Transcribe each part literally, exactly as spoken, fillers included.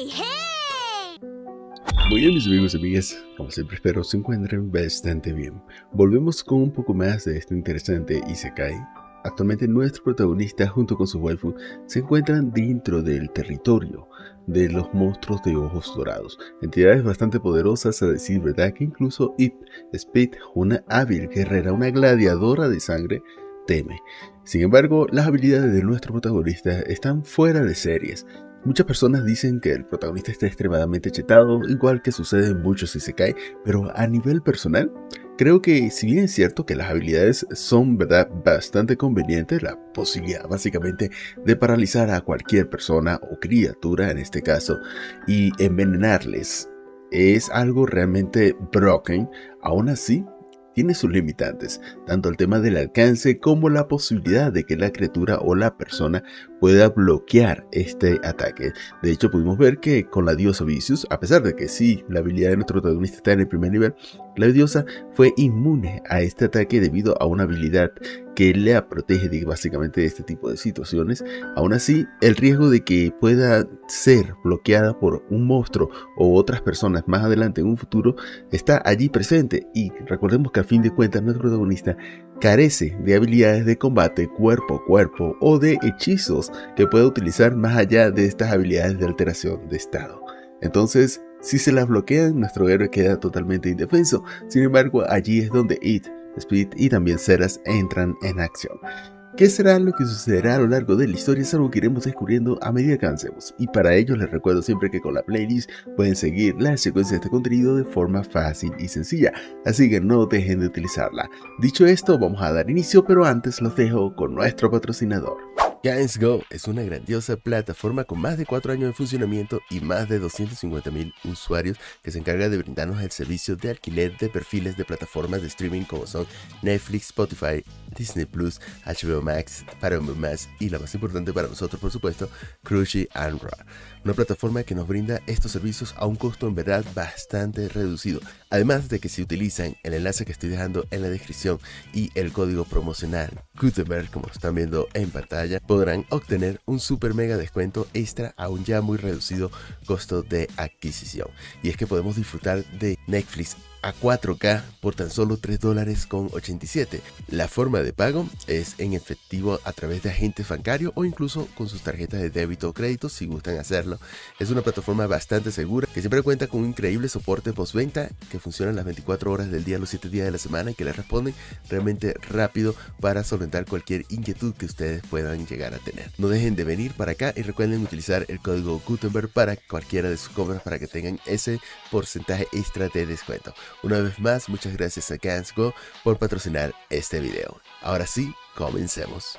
¡Hey, hey! Muy bien, mis amigos y amigas, como siempre espero se encuentren bastante bien. Volvemos con un poco más de esto interesante Isekai. Actualmente nuestro protagonista junto con su waifu se encuentran dentro del territorio de los monstruos de ojos dorados, entidades bastante poderosas a decir verdad, que incluso Ip Speed, una hábil guerrera, una gladiadora de sangre, teme. Sin embargo, las habilidades de nuestro protagonista están fuera de series. Muchas personas dicen que el protagonista está extremadamente chetado, igual que sucede en muchos isekai, pero a nivel personal, creo que si bien es cierto que las habilidades son, verdad, bastante convenientes, la posibilidad básicamente de paralizar a cualquier persona o criatura en este caso y envenenarles es algo realmente broken, aún así tiene sus limitantes, tanto el tema del alcance como la posibilidad de que la criatura o la persona pueda bloquear este ataque. De hecho, pudimos ver que con la diosa Vicious, a pesar de que sí, la habilidad de nuestro protagonista está en el primer nivel, la diosa fue inmune a este ataque debido a una habilidad que la protege de, básicamente de este tipo de situaciones. Aún así, el riesgo de que pueda ser bloqueada por un monstruo o otras personas más adelante en un futuro está allí presente, y recordemos que a fin de cuentas nuestro protagonista carece de habilidades de combate cuerpo a cuerpo o de hechizos que pueda utilizar más allá de estas habilidades de alteración de estado. Entonces, si se las bloquean, nuestro héroe queda totalmente indefenso. Sin embargo, allí es donde It, Speed y también Ceras entran en acción. ¿Qué será lo que sucederá a lo largo de la historia? Es algo que iremos descubriendo a medida que avancemos, y para ello les recuerdo siempre que con la playlist pueden seguir la secuencia de este contenido de forma fácil y sencilla, así que no dejen de utilizarla. Dicho esto, vamos a dar inicio, pero antes los dejo con nuestro patrocinador. GamesGo es una grandiosa plataforma con más de cuatro años de funcionamiento y más de doscientos cincuenta mil usuarios que se encarga de brindarnos el servicio de alquiler de perfiles de plataformas de streaming como son Netflix, Spotify, Disney Plus, H B O Max, Paramount Más y la más importante para nosotros, por supuesto, Crunchy and Raw. Una plataforma que nos brinda estos servicios a un costo en verdad bastante reducido. Además de que si utilizan el enlace que estoy dejando en la descripción y el código promocional Gutenberg, como están viendo en pantalla, podrán obtener un super mega descuento extra a un ya muy reducido costo de adquisición. Y es que podemos disfrutar de Netflix a cuatro K por tan solo tres dólares con ochenta y siete. La forma de pago es en efectivo a través de agentes bancarios o incluso con sus tarjetas de débito o crédito si gustan hacerlo. Es una plataforma bastante segura que siempre cuenta con un increíble soporte postventa que funciona las veinticuatro horas del día, los siete días de la semana, y que les responden realmente rápido para solventar cualquier inquietud que ustedes puedan llegar a tener. No dejen de venir para acá y recuerden utilizar el código Gutenberg para cualquiera de sus compras para que tengan ese porcentaje extra de descuento. Una vez más, muchas gracias a GamesGo por patrocinar este video. Ahora sí, comencemos.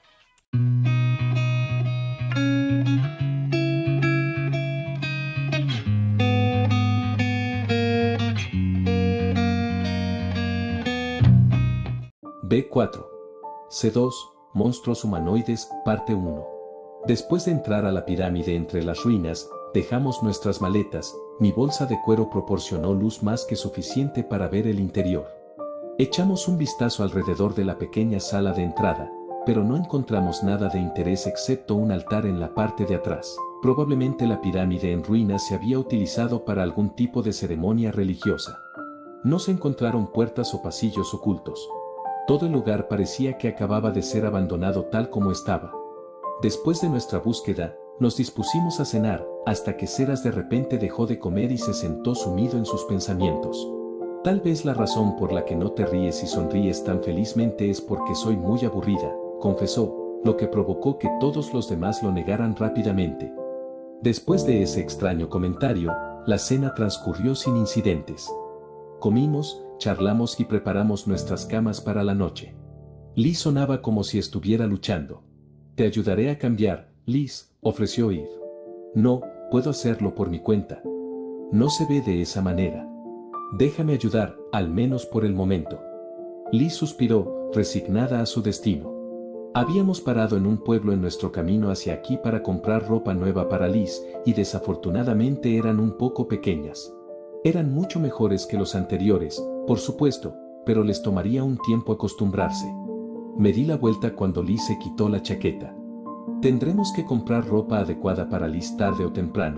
B cuatro. C dos. Monstruos humanoides, parte uno. Después de entrar a la pirámide entre las ruinas, dejamos nuestras maletas. Mi bolsa de cuero proporcionó luz más que suficiente para ver el interior. Echamos un vistazo alrededor de la pequeña sala de entrada, pero no encontramos nada de interés excepto un altar en la parte de atrás. Probablemente la pirámide en ruinas se había utilizado para algún tipo de ceremonia religiosa. No se encontraron puertas o pasillos ocultos. Todo el lugar parecía que acababa de ser abandonado tal como estaba. Después de nuestra búsqueda, nos dispusimos a cenar, hasta que Ceras de repente dejó de comer y se sentó sumido en sus pensamientos. Tal vez la razón por la que no te ríes y sonríes tan felizmente es porque soy muy aburrida, confesó, lo que provocó que todos los demás lo negaran rápidamente. Después de ese extraño comentario, la cena transcurrió sin incidentes. Comimos, charlamos y preparamos nuestras camas para la noche. Liz sonaba como si estuviera luchando. Te ayudaré a cambiar, Liz, ofreció Eve. No, puedo hacerlo por mi cuenta. No se ve de esa manera. Déjame ayudar, al menos por el momento. Liz suspiró, resignada a su destino. Habíamos parado en un pueblo en nuestro camino hacia aquí para comprar ropa nueva para Liz, y desafortunadamente eran un poco pequeñas. Eran mucho mejores que los anteriores, por supuesto, pero les tomaría un tiempo acostumbrarse. Me di la vuelta cuando Liz se quitó la chaqueta. Tendremos que comprar ropa adecuada para Liz tarde o temprano,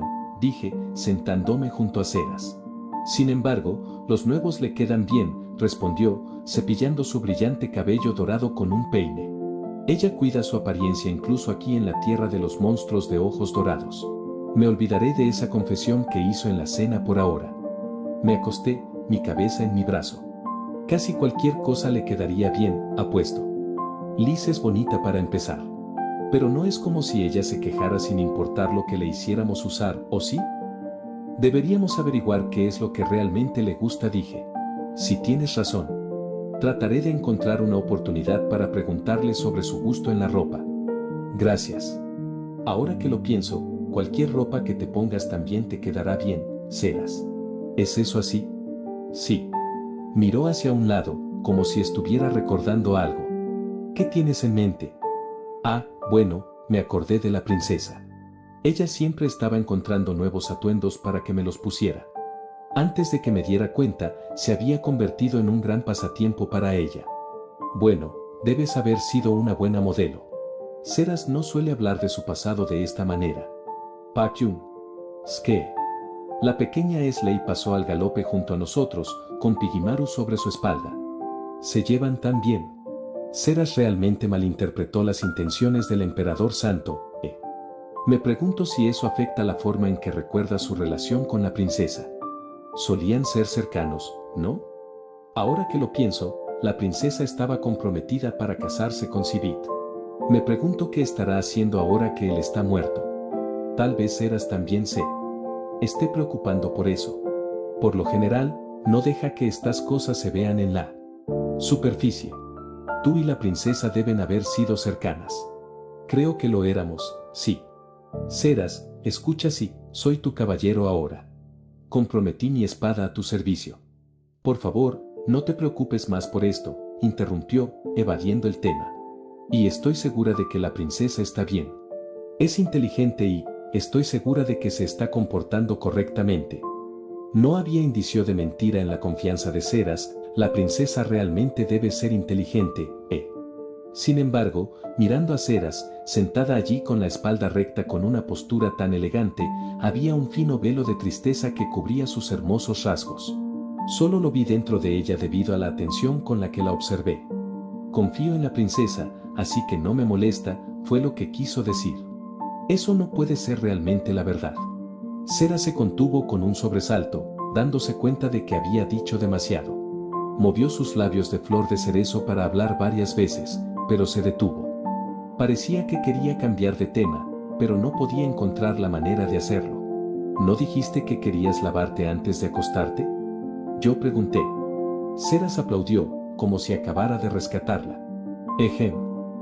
dije, sentándome junto a Ceras. Sin embargo, los nuevos le quedan bien, respondió, cepillando su brillante cabello dorado con un peine. Ella cuida su apariencia incluso aquí en la tierra de los monstruos de ojos dorados. Me olvidaré de esa confesión que hizo en la cena por ahora. Me acosté, mi cabeza en mi brazo. Casi cualquier cosa le quedaría bien, apuesto. Liz es bonita para empezar. Pero no es como si ella se quejara sin importar lo que le hiciéramos usar, ¿o sí? Deberíamos averiguar qué es lo que realmente le gusta, dije. Si tienes razón. Trataré de encontrar una oportunidad para preguntarle sobre su gusto en la ropa. Gracias. Ahora que lo pienso, cualquier ropa que te pongas también te quedará bien, Ceras. ¿Es eso así? Sí. Miró hacia un lado, como si estuviera recordando algo. ¿Qué tienes en mente? Ah, bueno, me acordé de la princesa. Ella siempre estaba encontrando nuevos atuendos para que me los pusiera. Antes de que me diera cuenta, se había convertido en un gran pasatiempo para ella. Bueno, debes haber sido una buena modelo. Ceras no suele hablar de su pasado de esta manera. Pakyun. Ske. La pequeña Esley pasó al galope junto a nosotros, con Pigimaru sobre su espalda. Se llevan tan bien. Ceras realmente malinterpretó las intenciones del emperador santo, ¿eh? Me pregunto si eso afecta la forma en que recuerda su relación con la princesa. Solían ser cercanos, ¿no? Ahora que lo pienso, la princesa estaba comprometida para casarse con Sibit. Me pregunto qué estará haciendo ahora que él está muerto. Tal vez Ceras también se esté preocupando por eso. Por lo general, no deja que estas cosas se vean en la superficie. Tú y la princesa deben haber sido cercanas. Creo que lo éramos, sí. Ceras, escucha, sí, soy tu caballero ahora. Comprometí mi espada a tu servicio. Por favor, no te preocupes más por esto, interrumpió, evadiendo el tema. Y estoy segura de que la princesa está bien. Es inteligente y, estoy segura de que se está comportando correctamente. No había indicio de mentira en la confianza de Ceras, la princesa realmente debe ser inteligente, ¿eh? Sin embargo, mirando a Ceras, sentada allí con la espalda recta con una postura tan elegante, había un fino velo de tristeza que cubría sus hermosos rasgos. Solo lo vi dentro de ella debido a la atención con la que la observé. Confío en la princesa, así que no me molesta, fue lo que quiso decir. Eso no puede ser realmente la verdad. Ceras se contuvo con un sobresalto, dándose cuenta de que había dicho demasiado. Movió sus labios de flor de cerezo para hablar varias veces, pero se detuvo. Parecía que quería cambiar de tema, pero no podía encontrar la manera de hacerlo. ¿No dijiste que querías lavarte antes de acostarte? Yo pregunté. Ceras aplaudió, como si acabara de rescatarla. Ejem.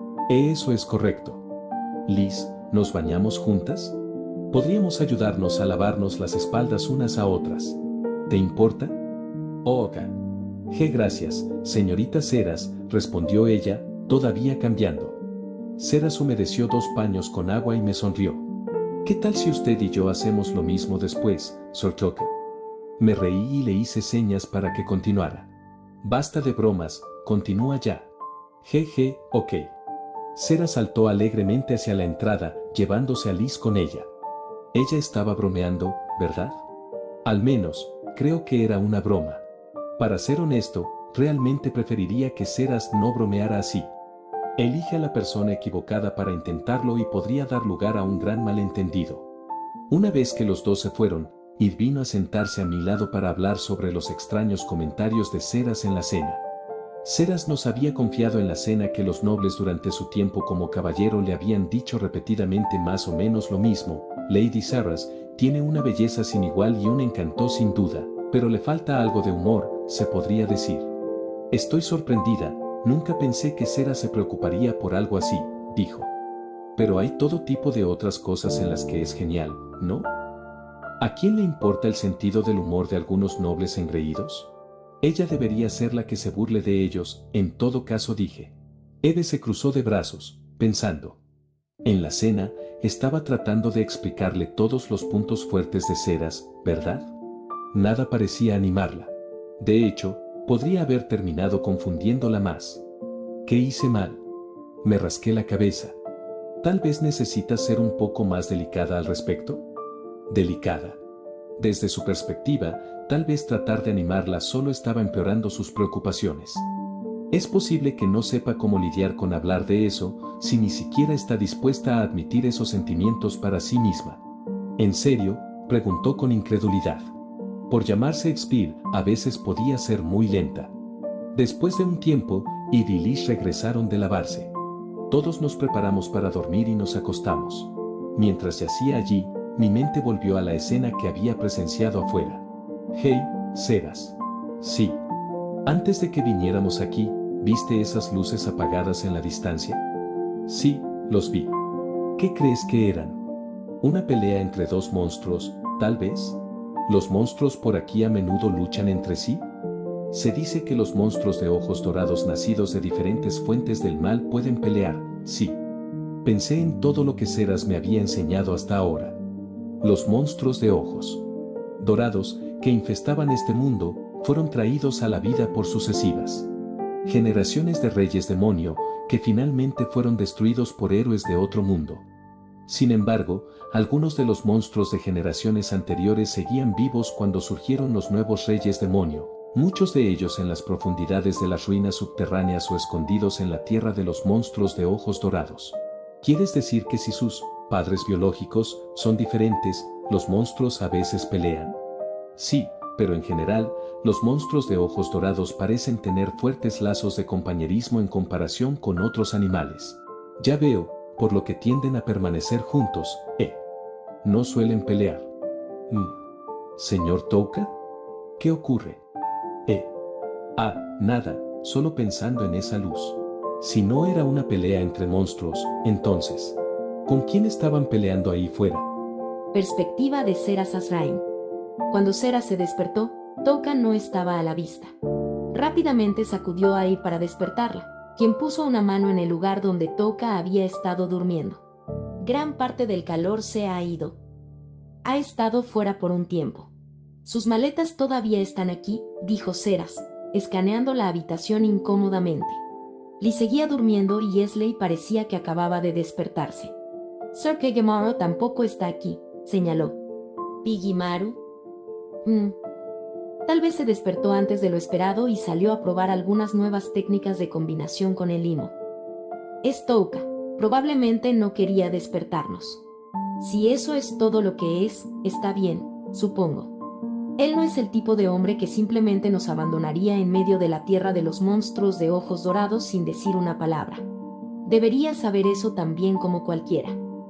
Eso es correcto. Liz, ¿nos bañamos juntas? Podríamos ayudarnos a lavarnos las espaldas unas a otras. ¿Te importa? Oh, ok. Je, gracias, señorita Ceras, respondió ella, todavía cambiando. Ceras humedeció dos paños con agua y me sonrió. ¿Qué tal si usted y yo hacemos lo mismo después, Sor Choque? Me reí y le hice señas para que continuara. Basta de bromas, continúa ya. Jeje, ok. Ceras saltó alegremente hacia la entrada, llevándose a Liz con ella. Ella estaba bromeando, ¿verdad? Al menos, creo que era una broma. Para ser honesto, realmente preferiría que Ceras no bromeara así. Elige a la persona equivocada para intentarlo y podría dar lugar a un gran malentendido. Una vez que los dos se fueron, Id vino a sentarse a mi lado para hablar sobre los extraños comentarios de Ceras en la cena. Ceras nos había confiado en la cena que los nobles durante su tiempo como caballero le habían dicho repetidamente más o menos lo mismo. Lady Ceras tiene una belleza sin igual y un encanto sin duda, pero le falta algo de humor, se podría decir. Estoy sorprendida, nunca pensé que Ceras se preocuparía por algo así, dijo. Pero hay todo tipo de otras cosas en las que es genial, ¿no? ¿A quién le importa el sentido del humor de algunos nobles engreídos? Ella debería ser la que se burle de ellos, en todo caso dije. Eve se cruzó de brazos, pensando. En la cena, estaba tratando de explicarle todos los puntos fuertes de Ceras, ¿verdad? Nada parecía animarla. De hecho, podría haber terminado confundiéndola más. ¿Qué hice mal? Me rasqué la cabeza. ¿Tal vez necesitas ser un poco más delicada al respecto? delicada. Desde su perspectiva, tal vez tratar de animarla solo estaba empeorando sus preocupaciones. Es posible que no sepa cómo lidiar con hablar de eso, si ni siquiera está dispuesta a admitir esos sentimientos para sí misma. ¿En serio?, preguntó con incredulidad. Por llamarse Shakespeare, a veces podía ser muy lenta. Después de un tiempo, Id y Lish regresaron de lavarse. Todos nos preparamos para dormir y nos acostamos. Mientras yacía allí, mi mente volvió a la escena que había presenciado afuera. Hey, Seras. Sí. Antes de que viniéramos aquí, ¿viste esas luces apagadas en la distancia? Sí, los vi. ¿Qué crees que eran? ¿Una pelea entre dos monstruos, tal vez? ¿Los monstruos por aquí a menudo luchan entre sí? Se dice que los monstruos de ojos dorados nacidos de diferentes fuentes del mal pueden pelear, sí. Pensé en todo lo que Seras me había enseñado hasta ahora. Los monstruos de ojos dorados, que infestaban este mundo, fueron traídos a la vida por sucesivas generaciones de reyes demonio, que finalmente fueron destruidos por héroes de otro mundo. Sin embargo, algunos de los monstruos de generaciones anteriores seguían vivos cuando surgieron los nuevos reyes demonio, muchos de ellos en las profundidades de las ruinas subterráneas o escondidos en la tierra de los monstruos de ojos dorados. ¿Quieres decir que si sus padres biológicos son diferentes, los monstruos a veces pelean? Sí, pero en general, los monstruos de ojos dorados parecen tener fuertes lazos de compañerismo en comparación con otros animales. Ya veo, por lo que tienden a permanecer juntos, ¿eh? No suelen pelear. Mm. ¿Señor Touka? ¿Qué ocurre? Eh. Ah, nada, solo pensando en esa luz. Si no era una pelea entre monstruos, entonces, ¿con quién estaban peleando ahí fuera? Perspectiva de Seras Azrain. Cuando Seras se despertó, Touka no estaba a la vista. Rápidamente sacudió a Id para despertarla, quien puso una mano en el lugar donde Touka había estado durmiendo. Gran parte del calor se ha ido. Ha estado fuera por un tiempo. Sus maletas todavía están aquí, dijo Seras, escaneando la habitación incómodamente. Lee seguía durmiendo y Esley parecía que acababa de despertarse. Sir Kegemaru tampoco está aquí, señaló. ¿Pigimaru? Mm. Tal vez se despertó antes de lo esperado y salió a probar algunas nuevas técnicas de combinación con el limo. Es Touka. Probablemente no quería despertarnos. Si eso es todo lo que es, está bien, supongo. Él no es el tipo de hombre que simplemente nos abandonaría en medio de la tierra de los monstruos de ojos dorados sin decir una palabra. Debería saber eso tan bien como cualquiera.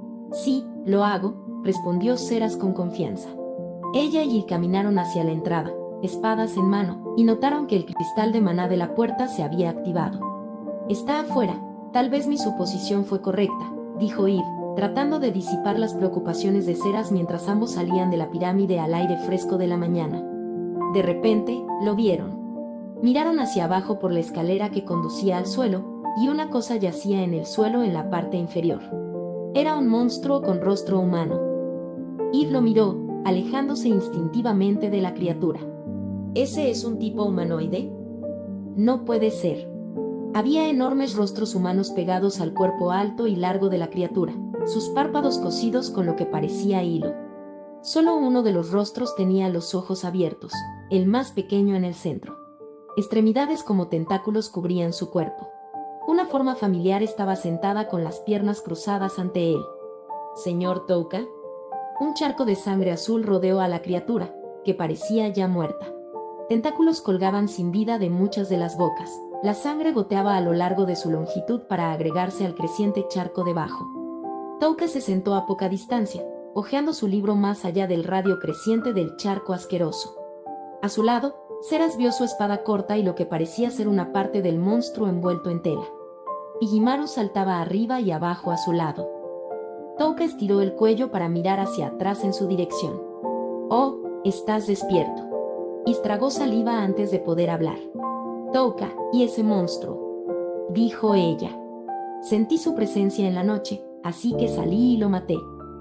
Sí, lo hago, respondió Seras con confianza. Ella y él caminaron hacia la entrada, espadas en mano, y notaron que el cristal de maná de la puerta se había activado. Está afuera, tal vez mi suposición fue correcta, dijo Id, tratando de disipar las preocupaciones de Seras mientras ambos salían de la pirámide al aire fresco de la mañana. De repente, lo vieron. Miraron hacia abajo por la escalera que conducía al suelo, y una cosa yacía en el suelo en la parte inferior. Era un monstruo con rostro humano. Id lo miró, alejándose instintivamente de la criatura. ¿Ese es un tipo humanoide? No puede ser. Había enormes rostros humanos pegados al cuerpo alto y largo de la criatura, sus párpados cosidos con lo que parecía hilo. Solo uno de los rostros tenía los ojos abiertos, el más pequeño en el centro. Extremidades como tentáculos cubrían su cuerpo. Una forma familiar estaba sentada con las piernas cruzadas ante él. ¿Señor Touka? Un charco de sangre azul rodeó a la criatura, que parecía ya muerta. Tentáculos colgaban sin vida de muchas de las bocas. La sangre goteaba a lo largo de su longitud para agregarse al creciente charco debajo. Touka se sentó a poca distancia, hojeando su libro más allá del radio creciente del charco asqueroso. A su lado, Seras vio su espada corta y lo que parecía ser una parte del monstruo envuelto en tela. Pigimaru saltaba arriba y abajo a su lado. Touka estiró el cuello para mirar hacia atrás en su dirección. «Oh, estás despierto». Y tragó saliva antes de poder hablar. «Touka, y ese monstruo», dijo ella. «Sentí su presencia en la noche, así que salí y lo maté».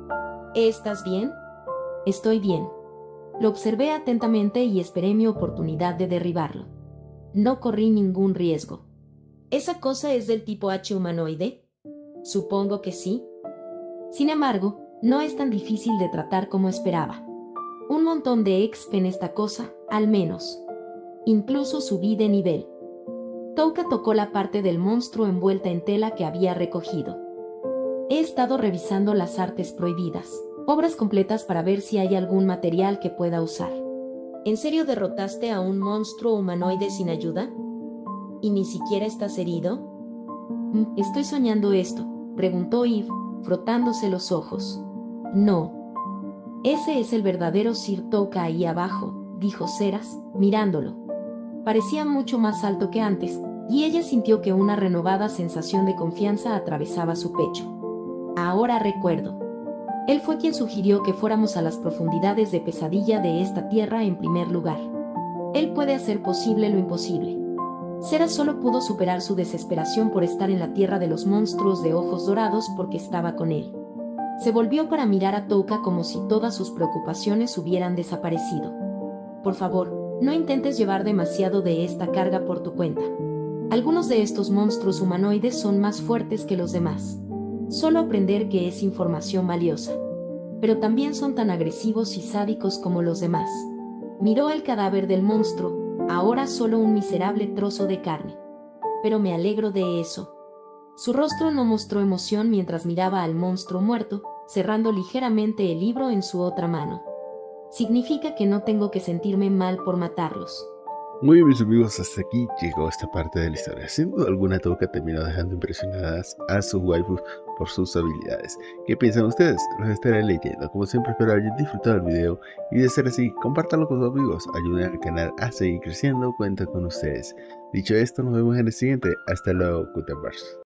«¿Estás bien?» «Estoy bien». Lo observé atentamente y esperé mi oportunidad de derribarlo. No corrí ningún riesgo. ¿Esa cosa es del tipo H humanoide? Supongo que sí. Sin embargo, No es tan difícil de tratar como esperaba. Un montón de exp en esta cosa, al menos. Incluso subí de nivel. Touka tocó la parte del monstruo envuelta en tela que había recogido. He estado revisando las artes prohibidas, obras completas para ver si hay algún material que pueda usar. ¿En serio derrotaste a un monstruo humanoide sin ayuda? ¿Y ni siquiera estás herido? Mm, ¿Estoy soñando esto?, preguntó Eve, frotándose los ojos. No. Ese es el verdadero Sir Touka ahí abajo, dijo Ceras, mirándolo. Parecía mucho más alto que antes, y ella sintió que una renovada sensación de confianza atravesaba su pecho. Ahora recuerdo. Él fue quien sugirió que fuéramos a las profundidades de pesadilla de esta tierra en primer lugar. Él puede hacer posible lo imposible. Ceras solo pudo superar su desesperación por estar en la tierra de los monstruos de ojos dorados porque estaba con él. Se volvió para mirar a Touka como si todas sus preocupaciones hubieran desaparecido. Por favor, no intentes llevar demasiado de esta carga por tu cuenta. Algunos de estos monstruos humanoides son más fuertes que los demás. Solo aprender que es información valiosa. Pero también son tan agresivos y sádicos como los demás. Miró el cadáver del monstruo, ahora solo un miserable trozo de carne. Pero me alegro de eso. Su rostro no mostró emoción mientras miraba al monstruo muerto, cerrando ligeramente el libro en su otra mano. Significa que no tengo que sentirme mal por matarlos. Muy bien, mis amigos, hasta aquí llegó esta parte de la historia. Sin duda alguna, Touka terminó dejando impresionadas a sus waifus por sus habilidades. ¿Qué piensan ustedes? Los estaré leyendo. Como siempre, espero hayan disfrutado el video y de ser así, compártanlo con sus amigos, ayuden al canal a seguir creciendo, cuento con ustedes. Dicho esto, nos vemos en el siguiente. Hasta luego, Kutaverse.